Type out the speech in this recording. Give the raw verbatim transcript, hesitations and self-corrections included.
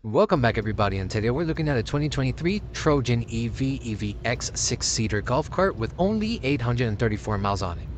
Welcome back everybody, and today we're looking at a twenty twenty-three Trojan E V E V X six seater golf cart with only eight hundred thirty-four miles on it.